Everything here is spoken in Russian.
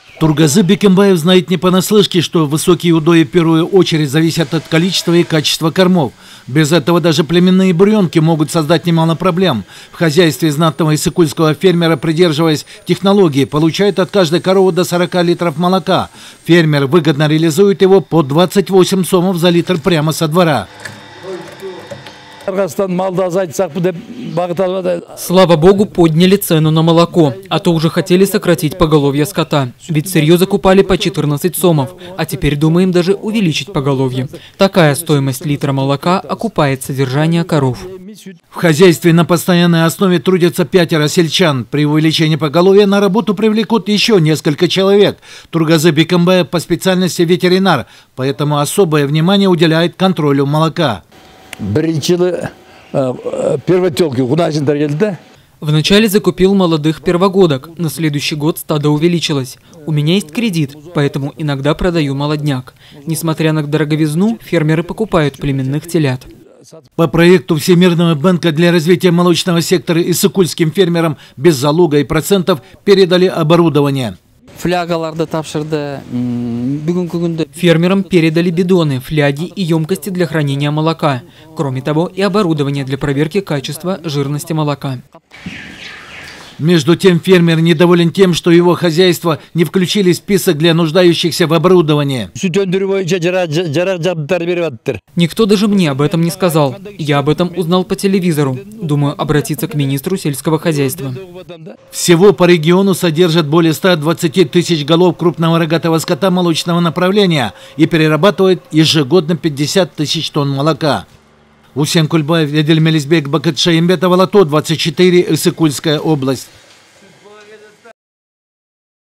Тургазы Бекимбаев знает не понаслышке, что высокие удои в первую очередь зависят от количества и качества кормов. Без этого даже племенные буренки могут создать немало проблем. В хозяйстве знатного иссыкульского фермера, придерживаясь технологии, получает от каждой коровы до 40 литров молока. Фермер выгодно реализует его по 28 сомов за литр прямо со двора. Слава богу, подняли цену на молоко, а то уже хотели сократить поголовье скота. Ведь сырье закупали по 14 сомов, а теперь думаем даже увеличить поголовье. Такая стоимость литра молока окупает содержание коров. В хозяйстве на постоянной основе трудятся 5 сельчан. При увеличении поголовья на работу привлекут еще несколько человек. Тургазы Бекимбаев по специальности ветеринар, поэтому особое внимание уделяет контролю молока. Вначале закупил молодых первогодок, на следующий год стадо увеличилось. У меня есть кредит, поэтому иногда продаю молодняк. Несмотря на дороговизну, фермеры покупают племенных телят. По проекту Всемирного банка для развития молочного сектора иссыкульским фермерам без залога и процентов передали оборудование. Фермерам передали бидоны, фляги и емкости для хранения молока. Кроме того, и оборудование для проверки качества жирности молока. Между тем, фермер недоволен тем, что его хозяйство не включили в список для нуждающихся в оборудовании. Никто даже мне об этом не сказал. Я об этом узнал по телевизору. Думаю, обратиться к министру сельского хозяйства. Всего по региону содержат более 120 тысяч голов крупного рогатого скота молочного направления и перерабатывают ежегодно 50 тысяч тонн молока. Усен Кульбаев, Эдель Мелизбек, Бакытша Имбетова, Лото, 24, Иссыкульская область.